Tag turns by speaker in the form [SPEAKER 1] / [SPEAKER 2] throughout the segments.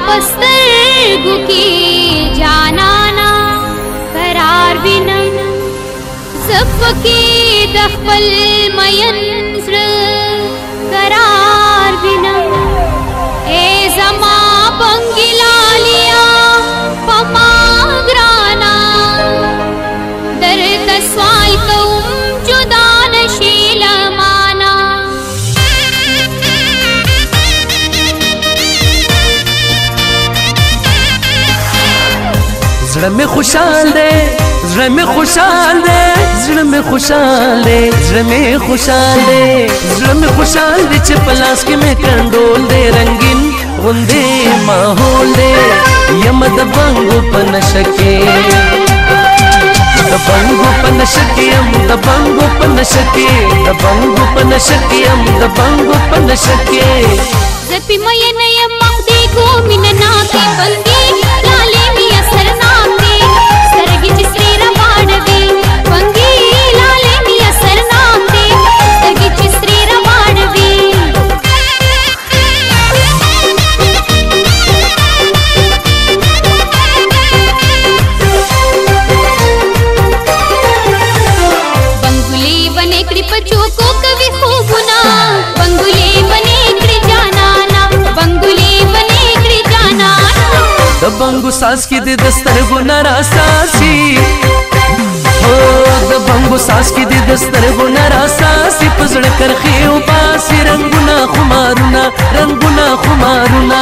[SPEAKER 1] पस्तरगु की जानाना करार बिनम सबकी दखल मयंस्र करार बिनम ए जमा बंगिलालिया पमाग्राना दर तस्वाल कौम जुदान शीलमाना
[SPEAKER 2] زړه مې خوشحال دی زړه مې خوشحال دی زړه مې خوشحال دی زړه مې خوشحال دی زړه مې خوشحال دی چې په لاس کې مې کنډول دی رنگین غوندې ماحول دی یم د بنګو په نشه کې د بنګو په نشه کې یم د بنګو په نشه کې د بنګو په نشه کې یم د بنګو په نشه کې
[SPEAKER 1] زه پې مینه یم مخ دې کو مینه ناکې بنګې لالې مې اثر ناکې سترګې چې سرې روانوي بنګې لالې مې اثر ناکې سترګې چې سرې روانوي بنګولې بنې کړې په چوکو کوي خوبونه بنګولې بنې کړې جانانا بنګولې بنې کړې جانانا
[SPEAKER 2] د بنګو ساز کې د سترګو نه راساسي هو د بنګو ساز کې د سترګو نه راساسي په زړه کرښې وباسي رنګونه خمارونه رنګونه خمارونه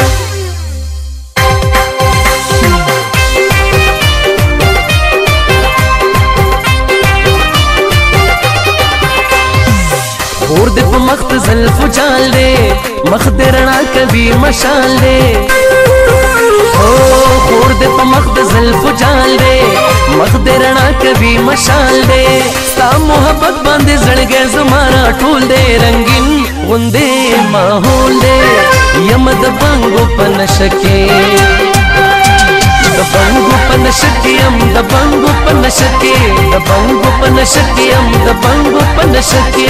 [SPEAKER 2] اور دې په مخ ته زلفو جال دی مخ دې رڼا کوي مشال دی خور دې په مخ د زلفو جال دی مخ دې رڼا کوي مشال دی ستا محبت باندې زړګی زما راټول دی رنګین غوندې ماحول دی یم د بنګو په نشه کې د بنګو په نشه کې یم د بنګو په نشه کې د بنګو په نشه کې یم د بنګو په نشه کې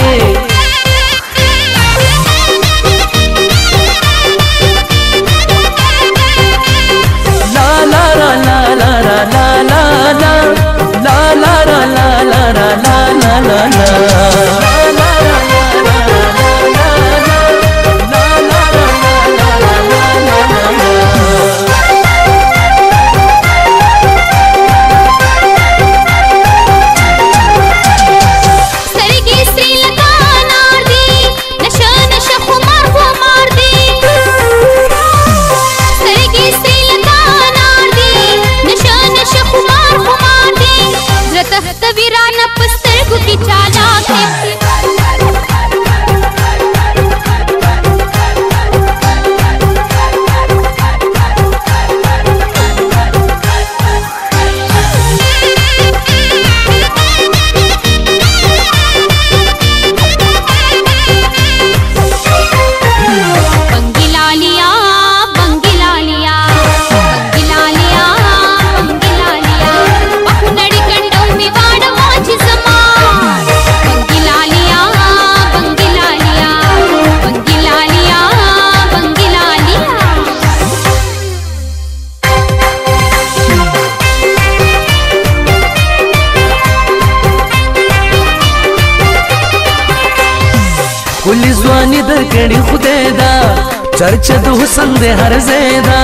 [SPEAKER 2] کلی ځواني درکړې خدای دا چرچ د حسن دې هر ځای دا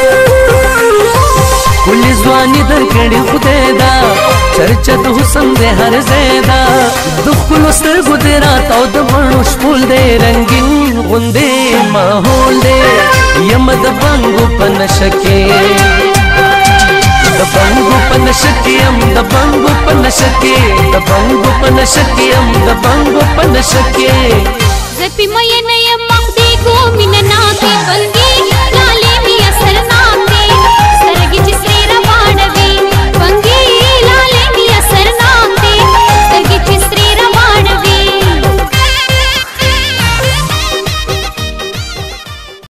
[SPEAKER 2] کلی ځواني درکړې خدای دا چرچ د حسن دې هر ځای دا د ښکلو سترګو دې راتاو د مڼو شپول دې رنګین غوندې ماحول دې یم د بنګو په نشه کې د بنګو په نشه کې یم د بنګو په نشه کې د بنګو په نشه کې یم د بنګو په نشه کې
[SPEAKER 1] زه پې مینه یم مخ دې کو مینه ناکې بنګې